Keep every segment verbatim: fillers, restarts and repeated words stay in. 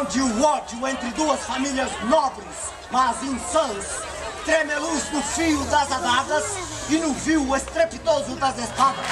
onde o ódio entre duas famílias nobres, mas insãs, treme a luz no fio das adagas e no viu estrepitoso das espadas.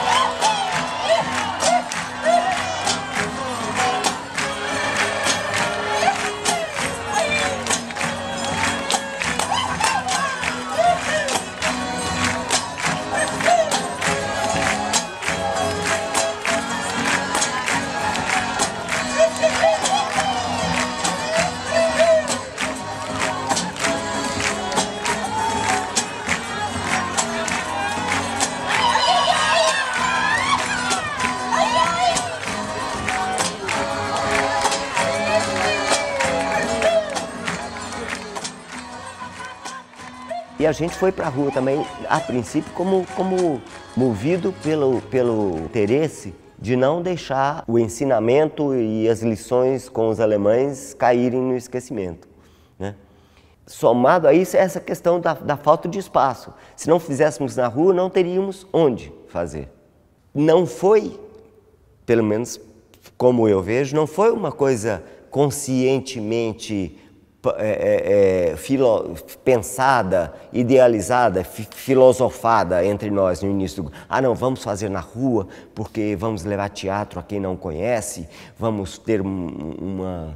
E a gente foi para a rua também, a princípio, como, como movido pelo, pelo interesse de não deixar o ensinamento e as lições com os alemães caírem no esquecimento, né? Somado a isso, essa questão da, da falta de espaço. Se não fizéssemos na rua, não teríamos onde fazer. Não foi, pelo menos como eu vejo, não foi uma coisa conscientemente É, é, filo, pensada, idealizada, fi, filosofada entre nós no início do... Ah, não, vamos fazer na rua, porque vamos levar teatro a quem não conhece, vamos ter um, uma...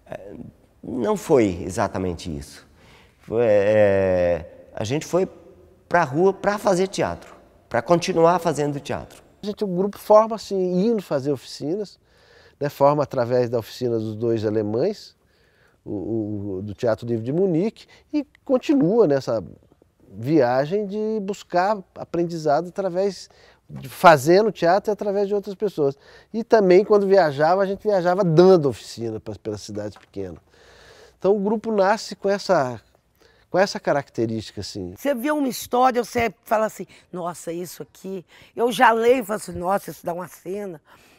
Não foi exatamente isso. Foi, é, a gente foi para a rua para fazer teatro, para continuar fazendo teatro. A gente, o grupo forma-se indo fazer oficinas, né, forma através da oficina dos dois alemães, O, o, do Teatro Livre de Munique, e continua nessa viagem de buscar aprendizado através de fazendo teatro e através de outras pessoas. E também, quando viajava, a gente viajava dando oficina para, pelas cidades pequenas. Então o grupo nasce com essa, com essa característica, assim. Você vê uma história, você fala assim, nossa, isso aqui... Eu já leio e falo assim, nossa, isso dá uma cena.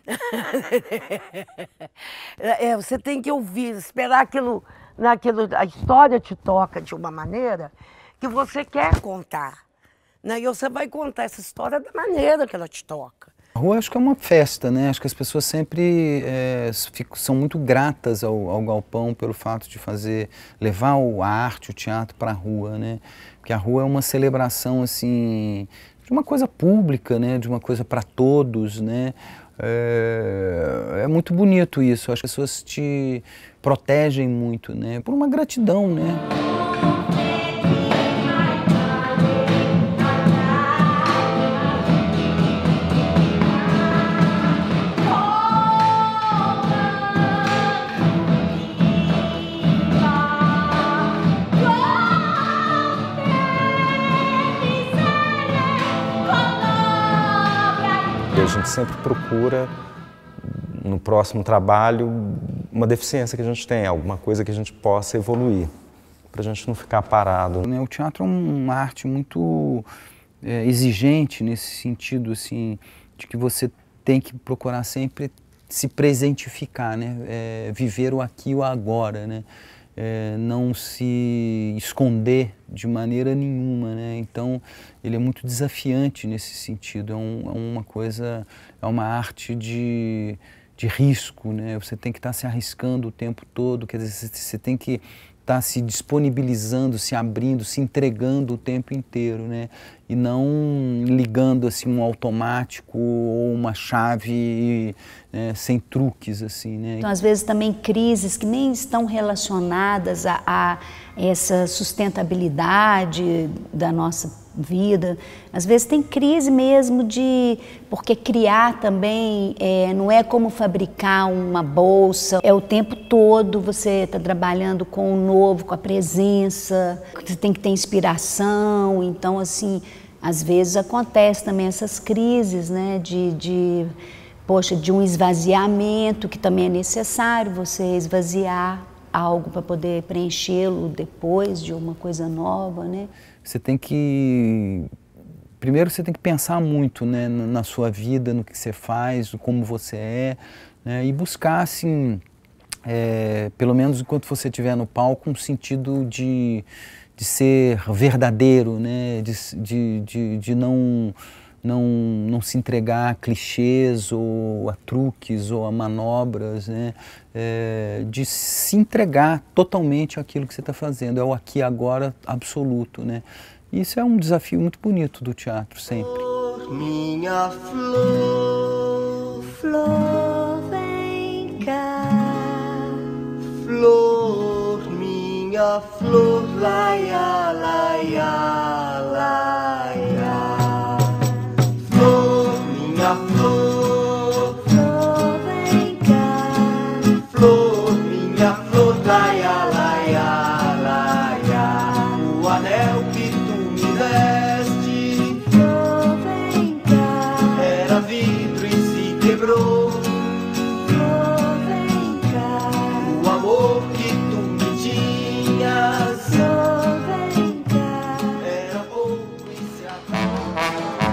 É, você tem que ouvir, esperar aquilo, naquilo, a história te toca de uma maneira que você quer contar, né? E você vai contar essa história da maneira que ela te toca. A rua acho que é uma festa, né? Acho que as pessoas sempre é, ficam, são muito gratas ao, ao galpão pelo fato de fazer, levar a arte, o teatro para a rua, né? Porque a rua é uma celebração assim, de uma coisa pública, né? De uma coisa para todos, né? É, é muito bonito isso, as pessoas te protegem muito, né? Por uma gratidão, né? A gente sempre procura, no próximo trabalho, uma deficiência que a gente tem, alguma coisa que a gente possa evoluir, para a gente não ficar parado. O teatro é uma arte muito é, exigente nesse sentido, assim, de que você tem que procurar sempre se presentificar, né? É, viver o aqui e o agora, né? É, não se esconder de maneira nenhuma, né? Então ele é muito desafiante nesse sentido, é, um, é uma coisa, é uma arte de, de risco, né? Você tem que estar se arriscando o tempo todo, quer dizer, você tem que estar se disponibilizando, se abrindo, se entregando o tempo inteiro, né? E não ligando assim um automático ou uma chave, né, sem truques, assim, né? Então, às vezes também crises que nem estão relacionadas a, a essa sustentabilidade da nossa vida. Às vezes tem crise mesmo de... Porque criar também é, não é como fabricar uma bolsa, é o tempo todo você está trabalhando com o novo, com a presença, você tem que ter inspiração, então assim, às vezes acontece também essas crises, né, de, de, poxa, de um esvaziamento, que também é necessário você esvaziar algo para poder preenchê-lo depois de uma coisa nova, né? Você tem que... Primeiro você tem que pensar muito, né, na sua vida, no que você faz, como você é, né, e buscar, assim, é, pelo menos enquanto você estiver no palco, um sentido de, de ser verdadeiro, né, de, de, de, de não... não, não se entregar a clichês ou a truques ou a manobras, né? É, de se entregar totalmente àquilo que você está fazendo, é o aqui e agora absoluto, né? Isso é um desafio muito bonito do teatro, sempre. Minha flor, flor, vem cá. Flor, minha flor, laia, laia, laia. Flor, minha flor, flor, vem cá. Flor, minha flor, laia, laia, laia. O anel que tu me deste, flor, vem cá. Era vidro e se quebrou. Flor, vem cá. O amor que tu me tinhas, flor, vem cá. Era pouco e se acabou.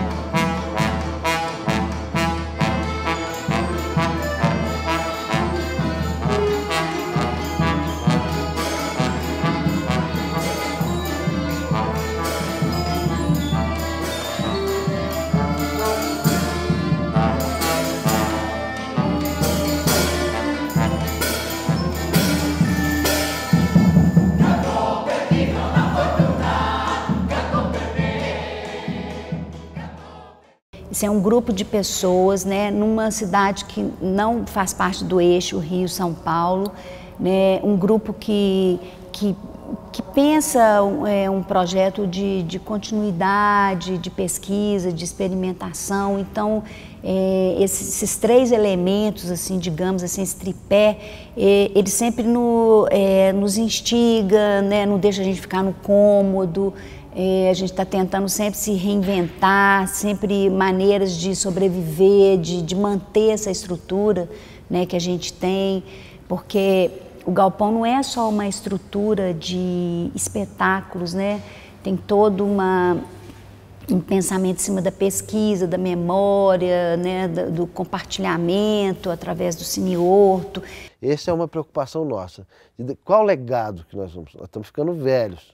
Isso é um grupo de pessoas, né, numa cidade que não faz parte do eixo Rio-São Paulo, né, um grupo que, que, que pensa é, um projeto de, de continuidade, de pesquisa, de experimentação. Então, é, esses, esses três elementos, assim, digamos assim, esse tripé, é, ele sempre no, é, nos instiga, né, não deixa a gente ficar no cômodo. É, a gente está tentando sempre se reinventar, sempre maneiras de sobreviver, de, de manter essa estrutura, né, que a gente tem, porque o Galpão não é só uma estrutura de espetáculos, né? Tem todo uma, um pensamento em cima da pesquisa, da memória, né, do, do compartilhamento através do Cine Horto. Essa é uma preocupação nossa. Qual o legado que nós vamos? Nós estamos ficando velhos.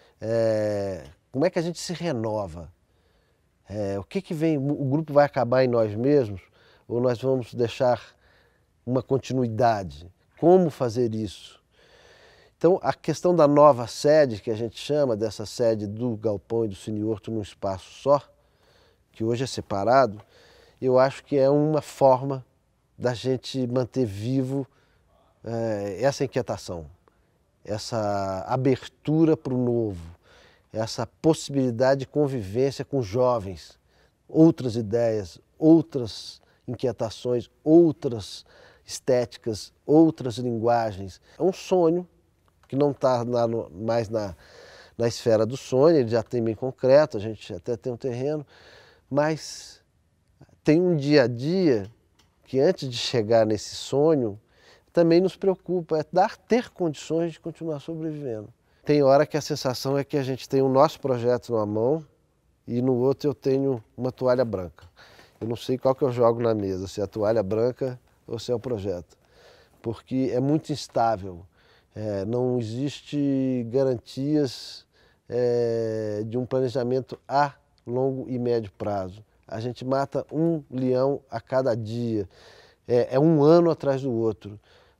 É, como é que a gente se renova? É, o que que vem? O grupo vai acabar em nós mesmos ou nós vamos deixar uma continuidade? Como fazer isso? Então, a questão da nova sede, que a gente chama dessa sede do Galpão e do Cine Horto num espaço só, que hoje é separado, eu acho que é uma forma da gente manter vivo é, essa inquietação, essa abertura para o novo, essa possibilidade de convivência com jovens, outras ideias, outras inquietações, outras estéticas, outras linguagens. É um sonho que não está mais na, na esfera do sonho, ele já tem bem concreto, a gente até tem um terreno, mas tem um dia a dia que antes de chegar nesse sonho, também nos preocupa, é dar, ter condições de continuar sobrevivendo. Tem hora que a sensação é que a gente tem o nosso projeto numa mão e no outro eu tenho uma toalha branca. Eu não sei qual que eu jogo na mesa, se é a toalha branca ou se é o projeto, porque é muito instável. É, não existe garantias é, de um planejamento a longo e médio prazo. A gente mata um leão a cada dia, é, é um ano atrás do outro.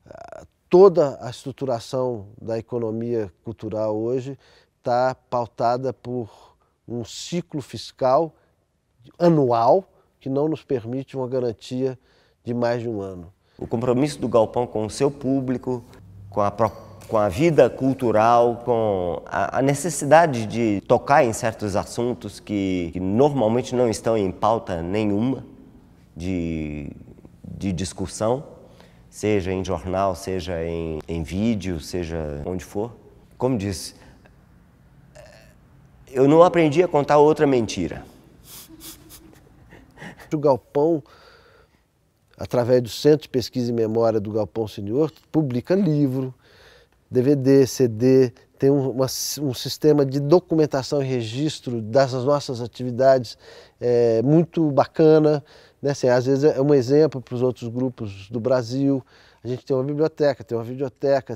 Toda a estruturação da economia cultural hoje está pautada por um ciclo fiscal anual que não nos permite uma garantia de mais de um ano. O compromisso do Galpão com o seu público, com a, com a vida cultural, com a, a necessidade de tocar em certos assuntos que, que normalmente não estão em pauta nenhuma de, de discussão, seja em jornal, seja em, em vídeo, seja onde for. Como disse, eu não aprendi a contar outra mentira. O Galpão, através do Centro de Pesquisa e Memória do Galpão Cine Horto, publica livro, D V D, C D, tem um, uma, um sistema de documentação e registro das nossas atividades é, muito bacana. Né? Assim, às vezes é um exemplo para os outros grupos do Brasil. A gente tem uma biblioteca, tem uma videoteca,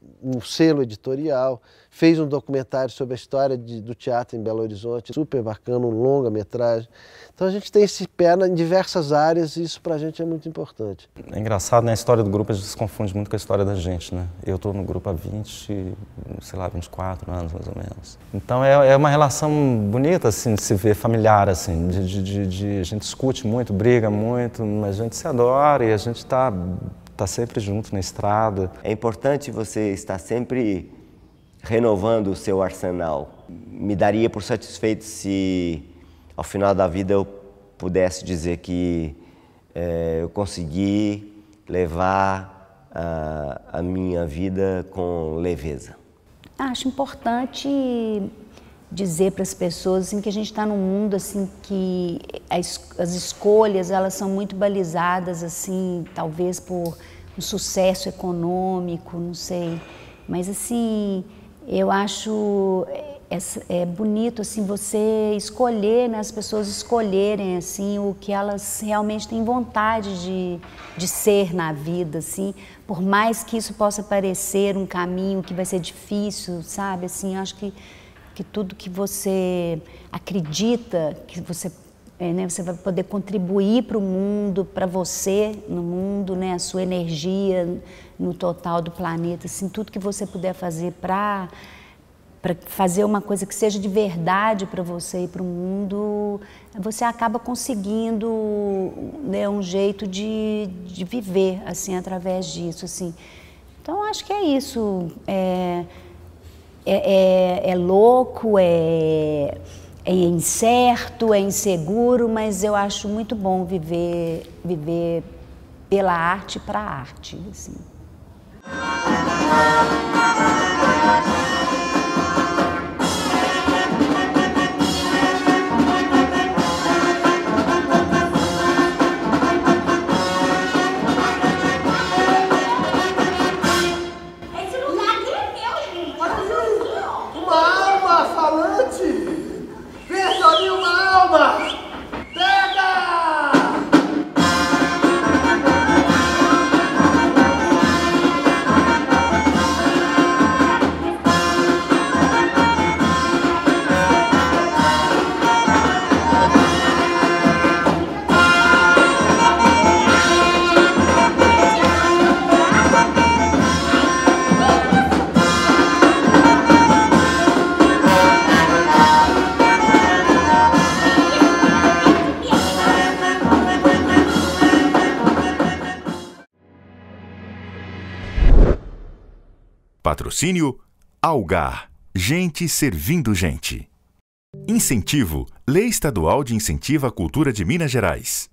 um selo editorial, fez um documentário sobre a história de, do teatro em Belo Horizonte, super bacana, um longa-metragem. Então a gente tem esse pé em diversas áreas e isso pra gente é muito importante. É engraçado, né? A história do grupo a gente se confunde muito com a história da gente, né? Eu estou no grupo há vinte, sei lá, vinte e quatro anos mais ou menos. Então é, é uma relação bonita, assim, de se ver familiar, assim, de, de, de, de a gente discute muito, briga muito, mas a gente se adora e a gente está tá sempre junto na estrada. É importante você estar sempre renovando o seu arsenal. Me daria por satisfeito se ao final da vida eu pudesse dizer que é, eu consegui levar a, a minha vida com leveza. Acho importante dizer para as pessoas assim, que a gente está num mundo assim que as, as escolhas elas são muito balizadas assim, talvez por um sucesso econômico, não sei, mas assim eu acho é, é bonito assim você escolher, né, as pessoas escolherem assim o que elas realmente têm vontade de, de ser na vida, assim, por mais que isso possa parecer um caminho que vai ser difícil, sabe, assim, eu acho que que tudo que você acredita, que você, é, né, você vai poder contribuir para o mundo, para você no mundo, né, a sua energia no total do planeta, assim, tudo que você puder fazer para para fazer uma coisa que seja de verdade para você e para o mundo, você acaba conseguindo, né, um jeito de, de viver assim através disso, assim. Então acho que é isso. É, É, é, é louco, é, é incerto, é inseguro, mas eu acho muito bom viver, viver pela arte para a arte, assim. Patrocínio Algar, gente servindo gente. Incentivo, Lei Estadual de Incentivo à Cultura de Minas Gerais.